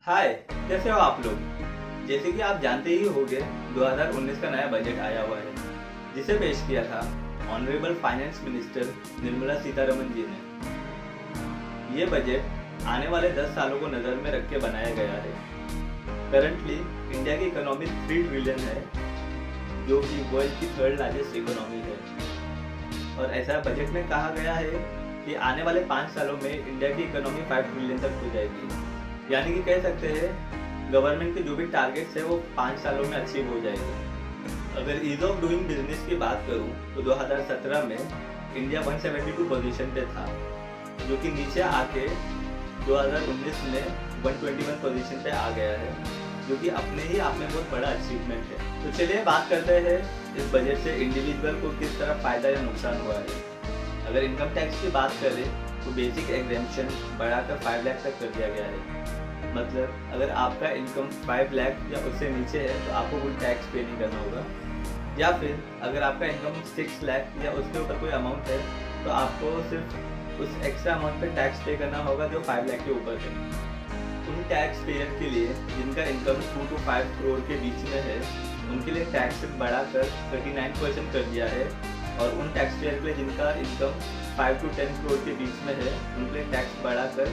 हाय, कैसे हो आप लोग। जैसे कि आप जानते ही होंगे 2019 का नया बजट आया हुआ है जिसे पेश किया था honourable finance minister Nirmala Sitharaman ji ने। ये बजट आने वाले 10 सालों को नज़र में रख के बनाया गया है। करंटली इंडिया की इकोनॉमी 3 ट्रिलियन है जो कि वर्ल्ड की 3rd लार्जेस्ट इकोनॉमी है। और ऐसा बजट में कहा गया है कि आने वाले 5 सालों में इंडिया की इकोनॉमी 5 ट्रिलियन तक हो जाएगी। यानी कि कह सकते हैं गवर्नमेंट के जो भी टारगेट्स है वो 5 सालों में अचीव हो जाएगी। अगर ईज ऑफ डूइंग बिजनेस की बात करूं तो 2017 में इंडिया 172 पोजीशन पे था, जो कि नीचे आके 2019 में 121 पोजीशन पे आ गया है, जो कि अपने ही आप में बहुत बड़ा अचीवमेंट है। तो चलिए बात करते हैं इस बजट से इंडिविजुअल को किस तरह फायदा या नुकसान हुआ है। अगर इनकम टैक्स की बात करें तो बेसिक एग्जेम्पशन बढ़ाकर 5 लाख तक कर दिया गया है। मतलब अगर आपका इनकम 5 लाख या उससे नीचे है तो आपको कोई टैक्स पे नहीं करना होगा, या फिर अगर आपका इनकम 6 लाख या उसके ऊपर कोई अमाउंट है तो आपको सिर्फ उस एक्स्ट्रा अमाउंट पे टैक्स पे करना होगा जो 5 लाख के ऊपर है। उन टैक्स पेयर के लिए जिनका इनकम 2 to 5 करोड़ के बीच में है उनके लिए टैक्स बढ़ाकर 39% कर दिया है, और उन टैक्स पेयर के लिए जिनका इनकम 5 to 10 करोड़ के बीच में है उनके लिए टैक्स बढ़ाकर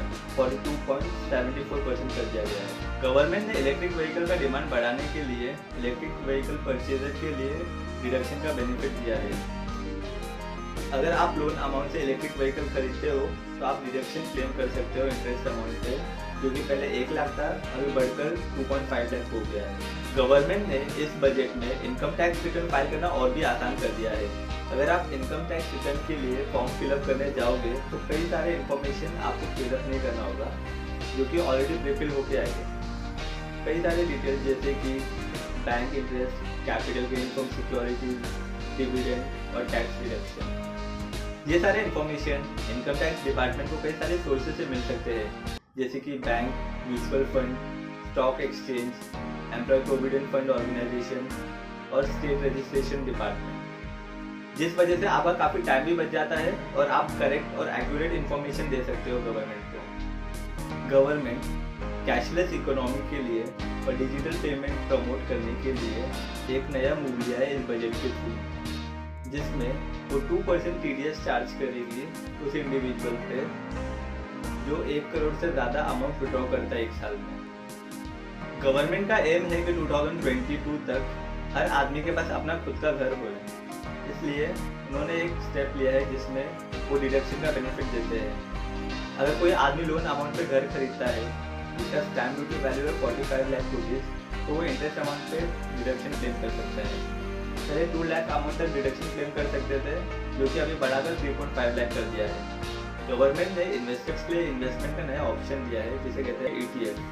42.74% कर दिया गया है। गवर्नमेंट ने इलेक्ट्रिक व्हीकल का डिमांड बढ़ाने के लिए इलेक्ट्रिक व्हीकल परचेजर के लिए डिडक्शन का बेनिफिट दिया है। अगर आप लोन अमाउंट से इलेक्ट्रिक व्हीकल खरीदते हो तो आप डिडक्शन क्लेम कर सकते हो इंटरेस्ट अमाउंट पे, जो कि पहले 1 लाख था, अभी बढ़कर 2.5 लाख हो गया है। गवर्नमेंट ने इस बजट में इनकम टैक्स रिटर्न फाइल करना और भी आसान कर दिया है। अगर आप इनकम टैक्स रिटर्न के लिए फॉर्म फिलअप करने जाओगे तो कई सारे इन्फॉर्मेशन आपको फिलअप नहीं करना होगा, जो कि ऑलरेडी प्रीफिल होके आएंगे। कई सारे डिटेल्स जैसे कि bank interest, capital gain from securities, dividend और टैक्स डिडक्शन, ये सारे इन्फॉर्मेशन इनकम टैक्स डिपार्टमेंट को कई सारे सोर्सेज से मिल सकते हैं, जैसे कि bank, mutual fund, stock exchange, employ provident fund organisation और स्टेट रजिस्ट्रेशन डिपार्टमेंट, जिस वजह से आपका काफ़ी टाइम भी बच जाता है और आप करेक्ट और एक्यूरेट इन्फॉर्मेशन दे सकते हो गवर्नमेंट को। गवर्नमेंट कैशलेस इकोनॉमी के लिए और डिजिटल पेमेंट प्रमोट करने के लिए एक नया मूव लिया है इस बजट के थ्रू, जिसमें वो 2% TDS चार्ज करेगी उस इंडिविजुअल पे जो 1 करोड़ से ज़्यादा अमाउंट विड्रॉ करता है 1 साल में। गवर्नमेंट का एम है कि 2022 तक हर आदमी के पास अपना खुद का घर हो, इसलिए उन्होंने एक स्टेप लिया है जिसमें वो डिडक्शन का बेनिफिट देते हैं। अगर कोई आदमी लोन अमाउंट पे घर खरीदता है जिसका स्टैम्प ड्यूटी वैल्यू है 45 लाख रुपीज़, तो वो इंटरेस्ट अमाउंट पे डिडक्शन क्लेम कर सकता है। पहले 2 लाख अमाउंट तक डिडक्शन क्लेम कर सकते थे, जो कि अभी बढ़ाकर 3.5 लाख कर दिया है। गवर्नमेंट ने इन्वेस्टर्स के लिए इन्वेस्टमेंट का नया ऑप्शन दिया है जिसे कहते हैं ETF।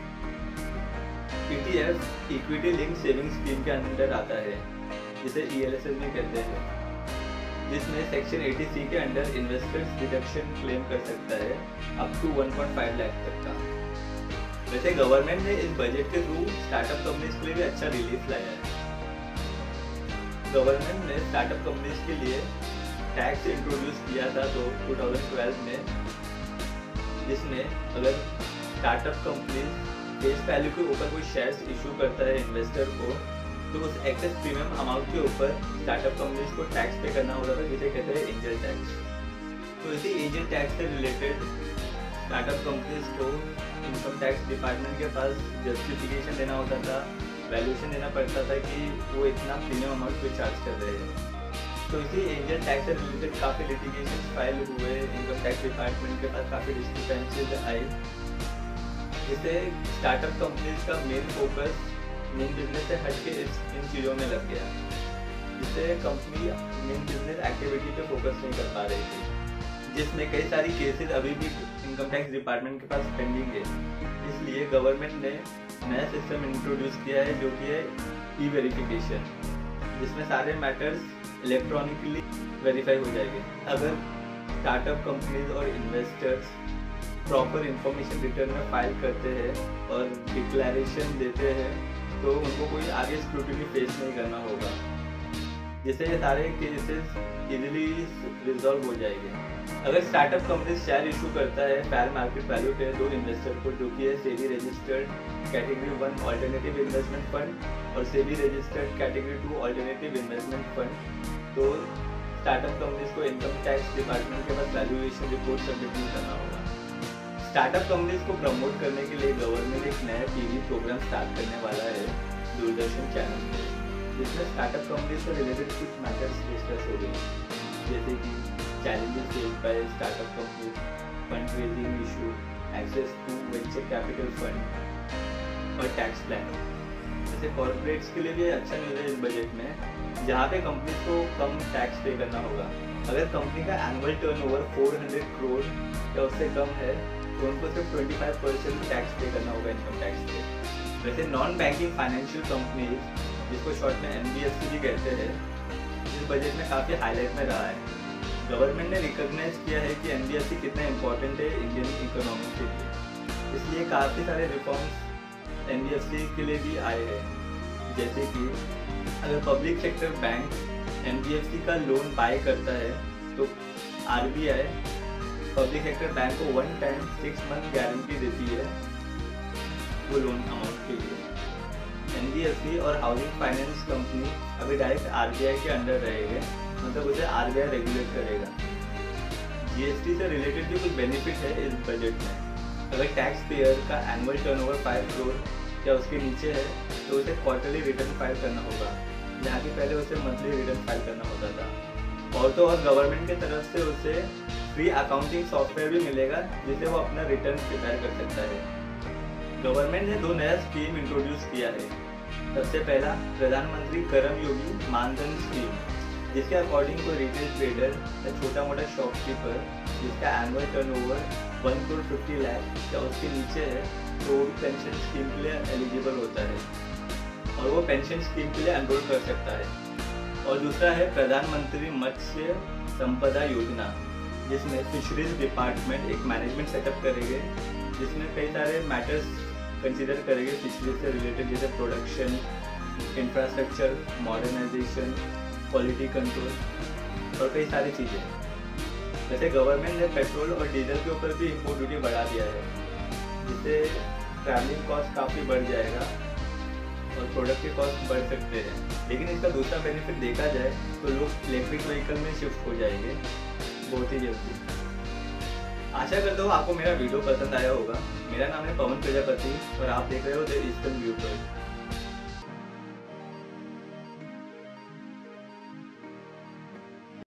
ETF equity link saving scheme के अंदर आता है, जिसे ELSS भी कहते हैं, जिसमें सेक्शन 80C के अंडर इन्वेस्टर्स डिडक्शन क्लेम कर सकता है अप टू 1.5 लाख तक का। वैसे गवर्नमेंट ने इस बजट के थ्रू स्टार्टअप कंपनीज के लिए भी अच्छा रिलीफ लाया है। गवर्नमेंट ने स्टार्टअप कंपनीज के लिए टैक्स इंट्रोड्यूस किया था तो 2012 में, जिसमें अगर स्टार्टअप कंपनीज फेस वैल्यू के ऊपर कोई शेयर्स इशू करता है इन्वेस्टर को, तो उस एक्सेस प्रीमियम अमाउंट के ऊपर स्टार्टअप कंपनीज को टैक्स पे करना होता था, जिसे कहते हैं एंजल टैक्स। तो इसी एंजल टैक्स से रिलेटेड स्टार्टअप कंपनीज को इनकम टैक्स डिपार्टमेंट के पास जस्टिफिकेशन देना होता था, वैल्यूएशन देना पड़ता था कि वो इतना प्रीमियम अमाउंट पे चार्ज कर रहे हैं। तो इसी एंजल टैक्स से रिलेटेड काफ़ी लिटिगेशन फाइल हुए, इनकम टैक्स डिपार्टमेंट के पास काफ़ी डिस्क्रिपेंसीज आई, जिससे स्टार्टअप कंपनीज का मेन फोकस मेन बिजनेस से हट के इन चीज़ों में लग गया, जिससे कंपनी मेन बिजनेस एक्टिविटी पे फोकस नहीं कर पा रही थी, जिसमें कई सारी केसेस अभी भी इनकम टैक्स डिपार्टमेंट के पास पेंडिंग है। इसलिए गवर्नमेंट ने नया सिस्टम इंट्रोड्यूस किया है जो कि है ई-वेरिफिकेशन, जिसमें सारे मैटर्स इलेक्ट्रॉनिकली वेरीफाई हो जाएंगे। अगर स्टार्टअप कंपनीज और इन्वेस्टर्स प्रॉपर इंफॉर्मेशन रिटर्न में फाइल करते हैं और डिक्लेरेशन देते हैं तो उनको कोई आगे स्क्रूटिनी फेस नहीं करना होगा। जिससे ये सारे केसेस इजीली रिजॉल्व हो जाएंगे। अगर स्टार्टअप कंपनी शेयर इशू करता है फेयर मार्केट वैल्यू पे दो इन्वेस्टर को, जो कि है SEBI registered category 1 alternative investment fund और SEBI registered category 2 alternative investment fund, तो स्टार्टअप कंपनीज को इनकम टैक्स डिपार्टमेंट के पास वैल्यूएशन रिपोर्ट सबमिट नहीं करना होगा। स्टार्टअप कंपनीज को प्रमोट करने के लिए गवर्नमेंट एक नया टीवी प्रोग्राम स्टार्ट करने वाला है दूरदर्शन चैनल में, जिसमें स्टार्टअप कंपनीज से रिलेटेड कुछ मैटर्स डिस्कस हो गए, जैसे कि challenges face by startup companies, fund raising issue, access to venture capital fund और टैक्स प्लान। जैसे कॉर्पोरेट्स के लिए भी अच्छा न्यूज़ है इस बजट में, जहाँ पे कंपनीज को कम टैक्स पे करना होगा। अगर कंपनी का एनुअल टर्नओवर 400 करोड़ या उससे कम है तो उनको सिर्फ 25% टैक्स पे करना होगा इनकम टैक्स पे। वैसे नॉन बैंकिंग फाइनेंशियल कंपनीज, जिसको शॉर्ट में NBFC भी कहते हैं, इस बजट में काफ़ी हाईलाइट में रहा है। गवर्नमेंट ने रिकॉग्नाइज किया है कि NBFC कितना इम्पोर्टेंट है इंडियन इकोनॉमी के लिए, इसलिए काफ़ी सारे रिफॉर्म्स NBFC के लिए भी आए हैं। जैसे कि अगर पब्लिक सेक्टर बैंक NBFC का लोन बाय करता है तो RBI पब्लिक सेक्टर बैंक को 1 टाइम 6 मंथ गारंटी देती है वो लोन अमाउंट के लिए। NBFC और हाउसिंग फाइनेंस कंपनी अभी डायरेक्ट RBI के अंडर रहेंगे, मतलब उसे RBI रेगुलेट करेगा। GST से रिलेटेड भी कुछ बेनिफिट है इस बजट में। अगर टैक्स पेयर का एनुअल टर्नओवर 5 करोड़ या उसके नीचे है तो उसे क्वार्टरली रिटर्न फाइल करना होगा, जहाँ कि पहले उसे मंथली रिटर्न फाइल करना होता था। और तो और गवर्नमेंट की तरफ से उसे फ्री अकाउंटिंग सॉफ्टवेयर भी मिलेगा, जिससे वो अपना रिटर्न प्रिपेयर कर सकता है। गवर्नमेंट ने 2 नया स्कीम इंट्रोड्यूस किया है। सबसे पहला प्रधानमंत्री कर्मयोगी मानधन स्कीम, जिसके अकॉर्डिंग कोई रिटेल ट्रेडर या छोटा मोटा शॉपकीपर जिसका एनुअल टर्नओवर 1 करोड़ 50 लाख या उसके नीचे है तो वो भी पेंशन स्कीम के लिए एलिजिबल होता है और वो पेंशन स्कीम के लिए एनरोल कर सकता है। और दूसरा है प्रधानमंत्री मत्स्य संपदा योजना, जिसमें फिशरीज डिपार्टमेंट एक मैनेजमेंट सेटअप करेंगे, जिसमें कई सारे मैटर्स कंसीडर करेंगे फिशरीज से रिलेटेड, जैसे production, infrastructure, modernisation, quality control और कई सारी चीज़ें। वैसे गवर्नमेंट ने पेट्रोल और डीजल के ऊपर भी इम्पोर्ट ड्यूटी बढ़ा दिया है, जिससे ट्रैवलिंग कॉस्ट काफ़ी बढ़ जाएगा और प्रोडक्ट के कॉस्ट बढ़ सकते हैं। लेकिन इसका दूसरा बेनिफिट देखा जाए तो लोग इलेक्ट्रिक व्हीकल में शिफ्ट हो जाएंगे बहुत ही जल्दी। आशा करता हूँ आपको मेरा वीडियो पसंद आया होगा। मेरा नाम है पवन प्रजापति और आप देख रहे हो द ईस्टर्न व्यू पर।